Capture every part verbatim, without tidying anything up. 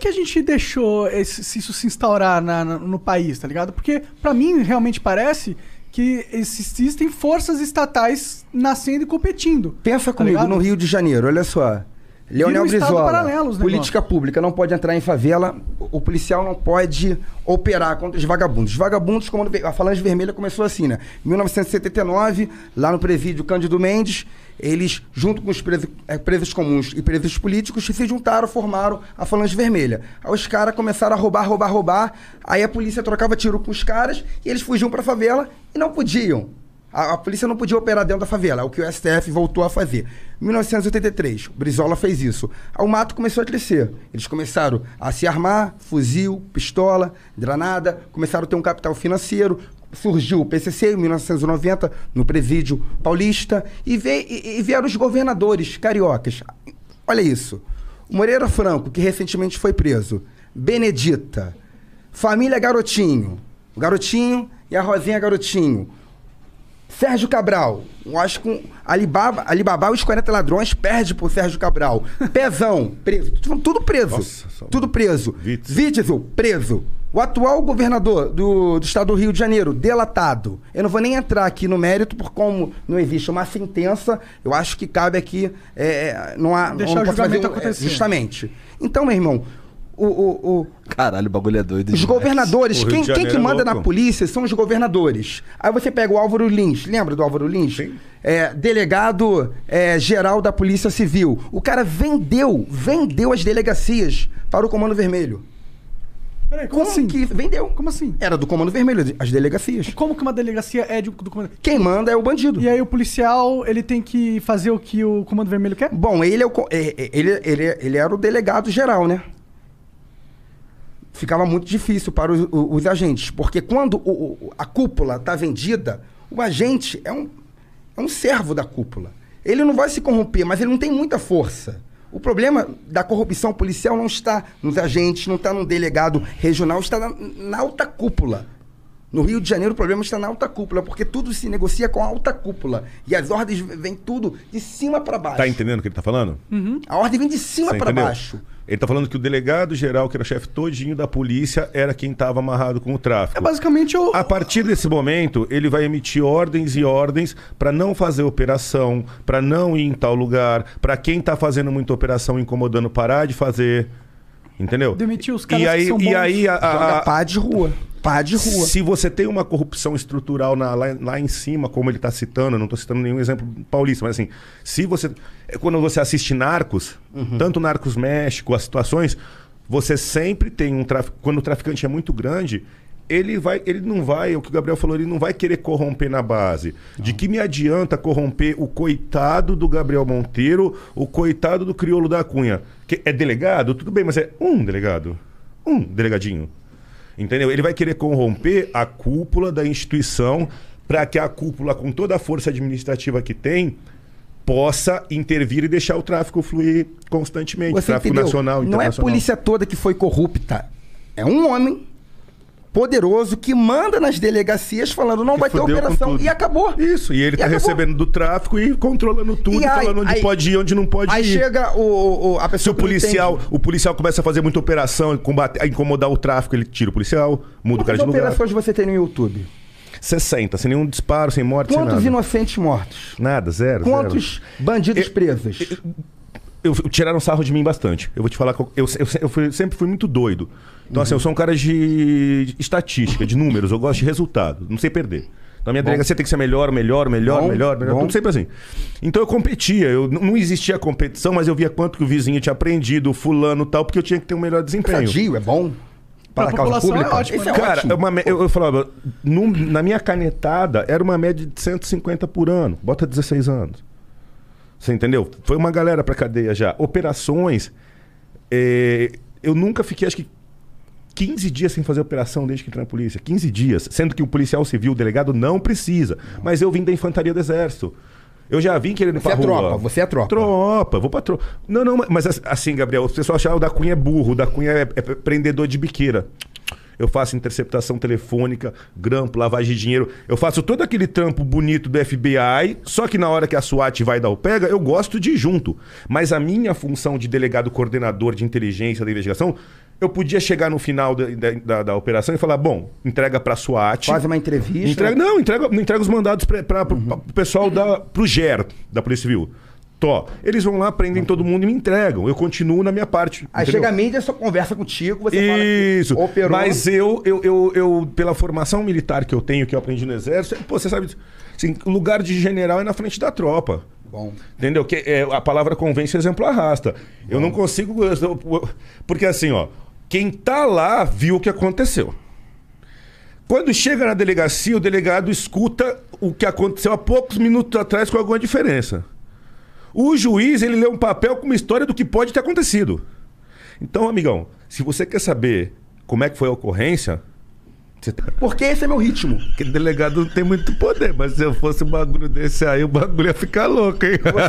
que a gente deixou esse, se isso se instaurar na, na, no país, tá ligado? Porque pra mim realmente parece que existem forças estatais nascendo e competindo. Pensa tá comigo, ligado? no Rio de Janeiro, olha só. Leonel um Brizola, paralelo, política pública, não pode entrar em favela, o policial não pode operar contra os vagabundos. Os vagabundos, como a Falange Vermelha começou assim, né? Em mil novecentos e setenta e nove, lá no presídio Cândido Mendes, eles, junto com os presos, é, presos comuns e presos políticos, se juntaram, formaram a Falange Vermelha. Aí os caras começaram a roubar, roubar, roubar, aí a polícia trocava tiro com os caras e eles fugiam pra favela e não podiam. A, a polícia não podia operar dentro da favela, o que o S T F voltou a fazer. Em mil novecentos e oitenta e três, o Brizola fez isso. Aí o mato começou a crescer. Eles começaram a se armar, fuzil, pistola, granada, começaram a ter um capital financeiro. Surgiu o P C C em mil novecentos e noventa, no Presídio Paulista, e, veio, e, e vieram os governadores cariocas. Olha isso. O Moreira Franco, que recentemente foi preso. Benedita. Família Garotinho. O Garotinho e a Rosinha Garotinho. Sérgio Cabral, eu acho que um Alibaba, Alibaba e os quarenta ladrões perde por Sérgio Cabral. Pezão, preso. Tudo preso. Nossa, tudo preso. Witzel, preso. O atual governador do, do estado do Rio de Janeiro, delatado. Eu não vou nem entrar aqui no mérito, por como não existe uma sentença, eu acho que cabe aqui, é, não há... Deixar não o julgamento fazer, acontecer. É, justamente. Então, meu irmão, o... o, o Caralho, o bagulho é doido. Os demais. governadores, quem, quem que é manda louco. na polícia são os governadores. Aí você pega o Álvaro Lins, lembra do Álvaro Lins? Sim. É, delegado é, geral da Polícia Civil. O cara vendeu, vendeu as delegacias para o Comando Vermelho. Peraí, como, como assim? Que vendeu. Como assim? Era do Comando Vermelho, as delegacias. E como que uma delegacia é de, do comando? Quem manda é o bandido. E aí o policial, ele tem que fazer o que o Comando Vermelho quer? Bom, ele, é o, é, ele, ele, ele era o delegado geral, né? Ficava muito difícil para os, os, os agentes, porque quando o, o, a cúpula está vendida, o agente é um, é um servo da cúpula. Ele não vai se corromper, mas ele não tem muita força. O problema da corrupção policial não está nos agentes, não está no delegado regional, está na, na alta cúpula. No Rio de Janeiro o problema está na alta cúpula, porque tudo se negocia com a alta cúpula. E as ordens vêm tudo de cima para baixo. Tá entendendo o que ele tá falando? Uhum. A ordem vem de cima para baixo. Ele tá falando que o delegado geral, que era o chefe todinho da polícia, era quem estava amarrado com o tráfico. É basicamente o... A partir desse momento, ele vai emitir ordens e ordens para não fazer operação, para não ir em tal lugar, para quem tá fazendo muita operação incomodando parar de fazer. Entendeu? Demitir os caras e aí, que são e bons. aí a, a, a pá de rua. Pá de rua. Se você tem uma corrupção estrutural na, lá, lá em cima, como ele está citando, eu não estou citando nenhum exemplo paulista, mas assim, se você. Quando você assiste Narcos, uhum. tanto Narcos México, as situações, você sempre tem um tráfico. Quando o traficante é muito grande, ele vai, ele não vai, é o que o Gabriel falou, ele não vai querer corromper na base. Não. De que me adianta corromper o coitado do Gabriel Monteiro, o coitado do Criolo da Cunha? Que é delegado? Tudo bem, mas é um delegado. Um delegadinho. Entendeu? Ele vai querer corromper a cúpula da instituição para que a cúpula, com toda a força administrativa que tem, possa intervir e deixar o tráfico fluir constantemente. Você tráfico entendeu? nacional, internacional. Não é a polícia toda que foi corrupta. É um homem poderoso que manda nas delegacias falando não que vai ter operação e acabou. Isso, e ele e tá acabou. recebendo do tráfico e controlando tudo, e aí, falando onde aí, pode ir, onde não pode aí ir. Aí chega o, o, a pessoa. Se o policial, o policial começa a fazer muita operação, combater, a incomodar o tráfico, ele tira o policial, muda Quantas o cara de lugar. Quantas operações você tem no YouTube? sessenta, sem nenhum disparo, sem morte, Quantos sem nada. inocentes mortos? Nada, zero. Quantos zero. bandidos eu, presos? Eu, eu, eu, tiraram sarro de mim bastante. Eu vou te falar que eu, eu, eu, eu fui, sempre fui muito doido. Então, uhum. assim, eu sou um cara de estatística, de números, eu gosto de resultado, não sei perder. Então, a minha delegacia tem que ser melhor, melhor, melhor, bom, melhor, melhor, bom. Tudo sempre assim. Então, eu competia, eu, não existia competição, mas eu via quanto que o vizinho tinha aprendido, o fulano e tal, porque eu tinha que ter um melhor desempenho. Sadio, é bom? Para a causa pública? É ótimo, é cara, ótimo. Uma, eu, eu falava, num, na minha canetada, era uma média de cento e cinquenta por ano. Bota dezesseis anos. Você entendeu? Foi uma galera pra cadeia já. Operações, é, eu nunca fiquei, acho que, quinze dias sem fazer operação desde que entrei na polícia. quinze dias. Sendo que o policial civil, o delegado, não precisa. Não. Mas eu vim da infantaria do exército. Eu já vim querendo ir pra rua. Você é tropa, você é tropa. Tropa, vou pra tropa. Não, não, mas assim, Gabriel, o pessoal achava que o da Cunha é burro, o da Cunha é, é prendedor de biqueira. Eu faço interceptação telefônica, grampo, lavagem de dinheiro. Eu faço todo aquele trampo bonito do F B I, só que na hora que a SWAT vai dar o pega, eu gosto de ir junto. Mas a minha função de delegado coordenador de inteligência da investigação Eu podia chegar no final da, da, da, da operação e falar, bom, entrega pra SWAT. Faz uma entrevista. Entrega, não, entrega, entrega os mandados para uhum. o pessoal da, pro G E R, da Polícia Civil. Tó, eles vão lá, prendem todo mundo e me entregam. Eu continuo na minha parte. Aí entendeu? Chega a mídia, só conversa contigo, você Isso. fala que operou. Mas eu, eu, eu, eu, pela formação militar que eu tenho, que eu aprendi no Exército, pô, você sabe, assim, o lugar de general é na frente da tropa. Bom. Entendeu? Que, é, a palavra convence, o exemplo arrasta. Bom. Eu não consigo... Eu, porque assim, ó, quem tá lá viu o que aconteceu. Quando chega na delegacia, o delegado escuta o que aconteceu há poucos minutos atrás com alguma diferença. O juiz, ele lê um papel com uma história do que pode ter acontecido. Então, amigão, se você quer saber como é que foi a ocorrência... Você tá... Porque esse é meu ritmo. Porque delegado não tem muito poder, mas se eu fosse um bagulho desse aí, o bagulho ia ficar louco, hein? Você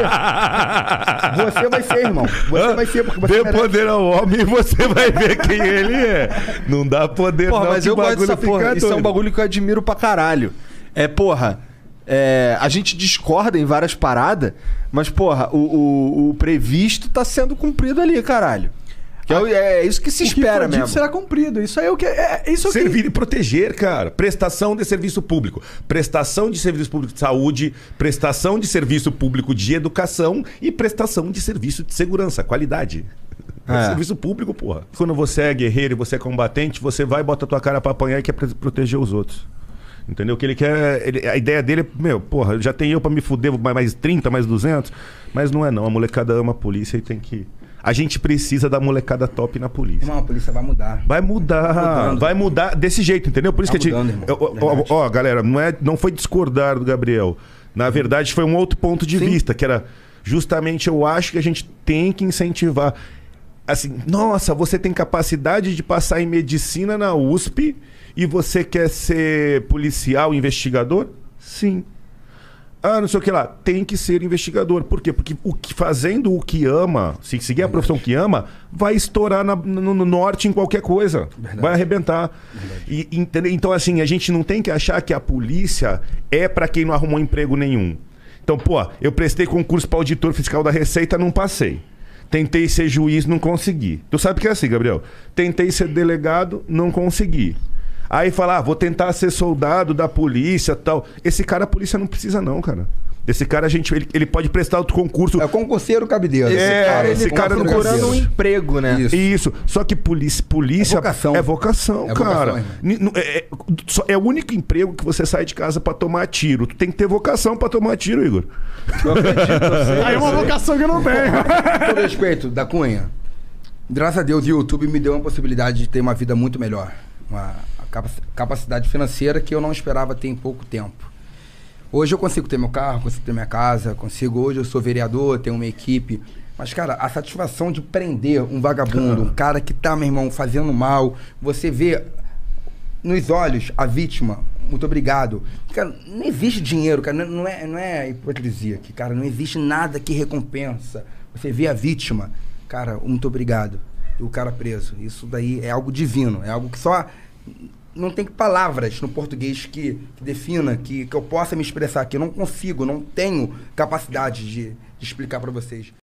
vai ser. Você vai ser, irmão. Você ah, vai ser, porque você dê merece. Poder ao homem e você vai ver quem ele é. Não dá poder, porra, não, mas eu gosto dessa porra. Doido. Isso é um bagulho que eu admiro pra caralho. É, porra... É, a gente discorda em várias paradas, mas, porra, o, o, o previsto tá sendo cumprido ali, caralho. Que é, é isso que se espera mesmo. Será cumprido. Isso aí é o que é, é isso servir que... e proteger, cara. Prestação de serviço público, prestação de serviço público de saúde, prestação de serviço público de educação e prestação de serviço de segurança, qualidade. É. Serviço público, porra. Quando você é guerreiro e você é combatente, você vai, bota a tua cara pra apanhar e quer proteger os outros. Entendeu? Que ele quer. Ele, a ideia dele é, meu, porra, já tem eu pra me fuder mais trinta, mais duzentos. Mas não é não. A molecada ama a polícia e tem que. A gente precisa da molecada top na polícia. Não, a polícia vai mudar. Vai mudar. Tá vai mudar desse jeito, entendeu? Por isso tá que mudando, a gente. Ó, ó, ó, galera, não, é, não foi discordar do Gabriel. Na verdade, foi um outro ponto de Sim. vista, que era justamente eu acho que a gente tem que incentivar. Assim, nossa, você tem capacidade de passar em medicina na U S P. E você quer ser policial, investigador? Sim. Ah, não sei o que lá. Tem que ser investigador. Por quê? Porque o que, fazendo o que ama, se seguir a profissão que ama, vai estourar na, no, no norte em qualquer coisa. Verdade. Vai arrebentar. E, entendeu? Então, assim, a gente não tem que achar que a polícia é para quem não arrumou emprego nenhum. Então, pô, eu prestei concurso para auditor fiscal da Receita, não passei. Tentei ser juiz, não consegui. Tu sabe que é assim, Gabriel? Tentei ser delegado, não consegui. Aí fala, ah, vou tentar ser soldado da polícia e tal. Esse cara a polícia não precisa não, cara. Esse cara, a gente, ele, ele pode prestar outro concurso. É concurseiro cabideiro. Esse é, cara, esse cara tá procurando um emprego, né? Isso. Isso. Só que polícia, polícia é vocação. É vocação, é cara. Vocação, é, é, é o único emprego que você sai de casa pra tomar tiro. Tu tem que ter vocação pra tomar tiro, Igor. Eu acredito, eu sei, Aí é uma vocação que eu não tenho. Com todo respeito, da Cunha, graças a Deus o YouTube me deu uma possibilidade de ter uma vida muito melhor. Uma capacidade financeira que eu não esperava ter em pouco tempo. Hoje eu consigo ter meu carro, consigo ter minha casa, consigo... Hoje eu sou vereador, tenho uma equipe. Mas, cara, a satisfação de prender um vagabundo, um cara que tá, meu irmão, fazendo mal, você vê nos olhos a vítima, muito obrigado. Cara, não existe dinheiro, cara, não é, não é hipocrisia aqui, cara, não existe nada que recompensa. Você vê a vítima, cara, muito obrigado. E o cara preso. Isso daí é algo divino, é algo que só... Não tem palavras no português que, que defina, que, que eu possa me expressar aqui. Eu não consigo, não tenho capacidade de, de explicar para vocês.